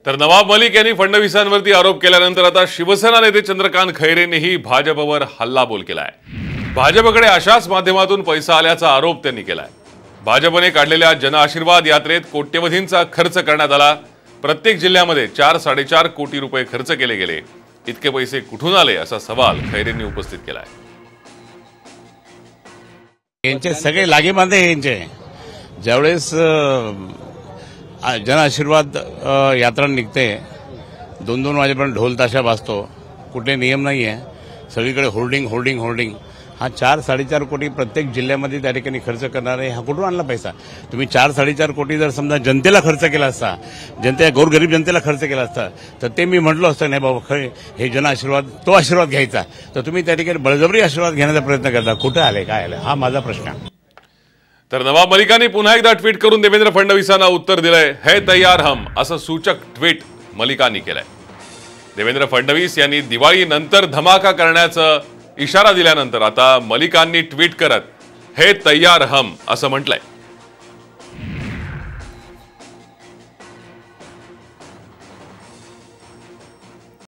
तर नवाब मलिक यांनी फडणवीसांवरती आरोप केल्यानंतर आता शिवसेना नेते चंद्रकांत खैरेंनीही भाजपवर हल्लाबोल केलाय। भाजपकडे अशाच माध्यमातून पैसा आल्याचा आरोप त्यांनी केलाय। भाजपने काढलेल्या जनआशीर्वाद यात्रेत कोट्यवधींचा खर्च करण्यात आला। प्रत्येक जिल्ह्यामध्ये 4-4.5 कोटी रुपये खर्च केले गेले। इतके पैसे कुठून आले असा सवाल खैरेंनी उपस्थित केलाय। यांचे सगळे लागेबांधे यांचे ज्यावेळेस जनआशीर्वाद यात्रा निघते 2-2 वाजेपर्यंत ढोल ताशा वाजतो, कुठले नियम नाही आहे, सगळीकडे होर्डिंग हा 4-4.5 कोटी प्रत्येक जिल्ह्यामध्ये त्या ठिकाणी खर्च करणार आहे। हा कुठून आणला पैसा? तुम्ही 4-4.5 कोटी जर समजा जनतेला खर्च केला असता, गोरगरीब जनतेला खर्च केला असता, तर ते मी म्हटलं असतं नाही बाबा खरे हे जनआशीर्वाद तो आशीर्वाद घ्यायचा, तर तुम्ही त्या ठिकाणी बळजबरी आशीर्वाद घेण्याचा प्रयत्न करता। कुठे आले काय आले हा माझा प्रश्न आहे। तर नवाब मलिकांनी पुन्हा एकदा ट्विट करून देवेंद्र फडणवीसांना उत्तर दिलंय। है तैयार हम असं सूचक ट्विट मलिकांनी केलंय। देवेंद्र फडणवीस यांनी दिवाळी नंतर धमाका करण्याचा इशारा दिल्यानंतर आता मलिकांनी ट्विट करत है तैयार हम असं म्हटलंय।